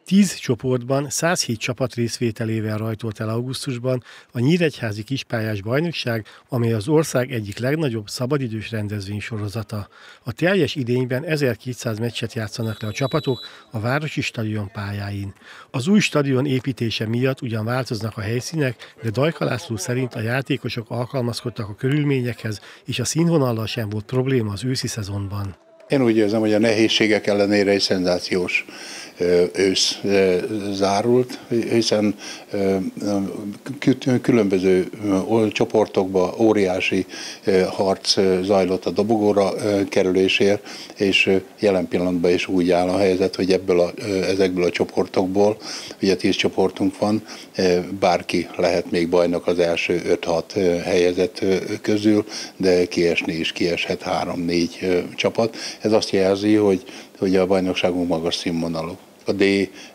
10 csoportban 107 csapat részvételével rajtolt el augusztusban a Nyíregyházi Kispályás Bajnokság, amely az ország egyik legnagyobb szabadidős rendezvénysorozata. A teljes idényben 1200 meccset játszanak le a csapatok a városi stadion pályáin. Az új stadion építése miatt ugyan változnak a helyszínek, de Dajka László szerint a játékosok alkalmazkodtak a körülményekhez, és a színvonallal sem volt probléma az őszi szezonban. Én úgy érzem, hogy a nehézségek ellenére egy szenzációs ősz zárult, hiszen különböző csoportokban óriási harc zajlott a dobogóra kerülésért, és jelen pillanatban is úgy áll a helyzet, hogy ezekből a csoportokból, ugye 10 csoportunk van, bárki lehet még bajnok az első 5-6 helyezett közül, de kiesni is kieshet 3-4 csapat. Ez azt jelzi, hogy a bajnokságunk magas színvonalú. A D,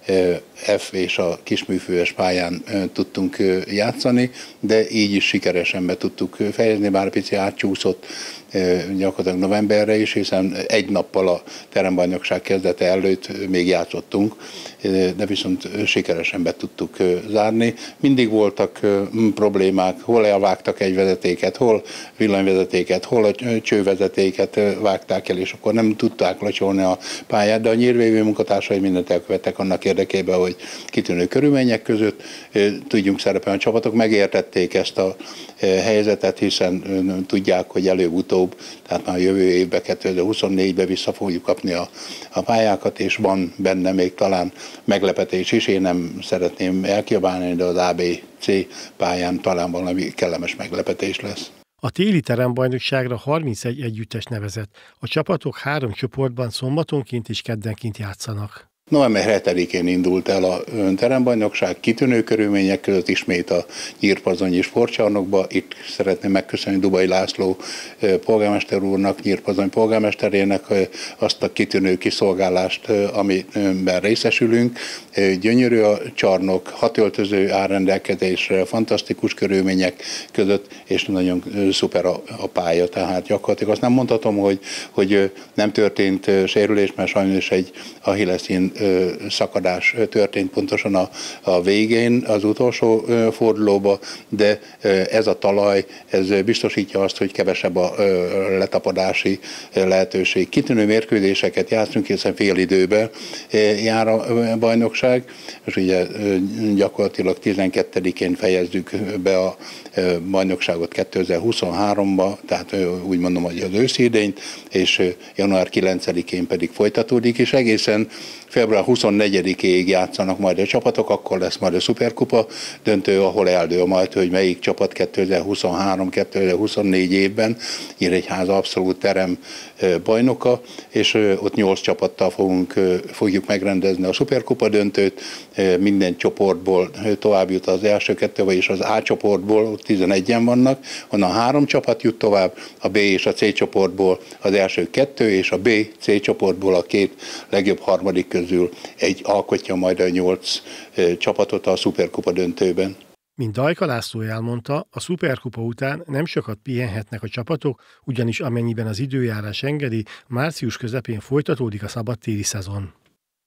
F és a kisműfőes pályán tudtunk játszani, de így is sikeresen be tudtuk fejezni, bár pici átcsúszott gyakorlatilag novemberre is, hiszen egy nappal a terembajnokság kezdete előtt még játszottunk, de viszont sikeresen be tudtuk zárni. Mindig voltak problémák, hol elvágtak egy vezetéket, hol villanyvezetéket, hol a csővezetéket vágták el, és akkor nem tudták lacsolni a pályát, de a nyírvévő munkatársai mindent elkövettek annak érdekében, hogy kitűnő körülmények között tudjunk szerepelni. A csapatok megértették ezt a helyzetet, hiszen tudják, hogy előbb-utóbb, tehát már a jövő évben, 2024-ben vissza fogjuk kapni a pályákat, és van benne még talán meglepetés is. Én nem szeretném elkiabálni, de az ABC pályán talán valami kellemes meglepetés lesz. A téli terembajnokságra 31 együttes nevezett. A csapatok 3 csoportban szombatonként és keddenként játszanak. November 7-én indult el a terembajnokság, kitűnő körülmények között ismét a Nyírpazonyi sportcsarnokba. Itt szeretném megköszönni Dubai László polgármester úrnak, Nyírpazony polgármesterének azt a kitűnő kiszolgálást, amiben részesülünk. Gyönyörű a csarnok, 6 öltöző áll rendelkezésre, fantasztikus körülmények között, és nagyon szuper a pálya. Tehát gyakorlatilag azt nem mondhatom, hogy nem történt sérülés, mert sajnos egy achilleszín szakadás történt pontosan a végén, az utolsó fordulóba, de ez a talaj, ez biztosítja azt, hogy kevesebb a letapadási lehetőség. Kitűnő mérkőzéseket játszunk, hiszen fél időben jár a bajnokság, és ugye gyakorlatilag 12-én fejezzük be a bajnokságot 2023-ba, tehát úgy mondom, hogy az őszi idényt, és január 9-én pedig folytatódik, és egészen február 24-ig játszanak majd a csapatok, akkor lesz majd a szuperkupa döntő, ahol eldől majd, hogy melyik csapat 2023-2024 évben Nyíregyháza abszolút terem bajnoka, és ott 8 csapattal fogjuk megrendezni a szuperkupa döntőt. Minden csoportból tovább jut az első 2, vagyis az A csoportból 11-en vannak, onnan 3 csapat jut tovább, a B és a C csoportból az első 2, és a B, C csoportból a 2 legjobb harmadik közül egy alkotja majd a 8 csapatot a szuperkupa döntőben. Mint Dajka László elmondta, a szuperkupa után nem sokat pihenhetnek a csapatok, ugyanis amennyiben az időjárás engedi, március közepén folytatódik a szabadtéri szezon.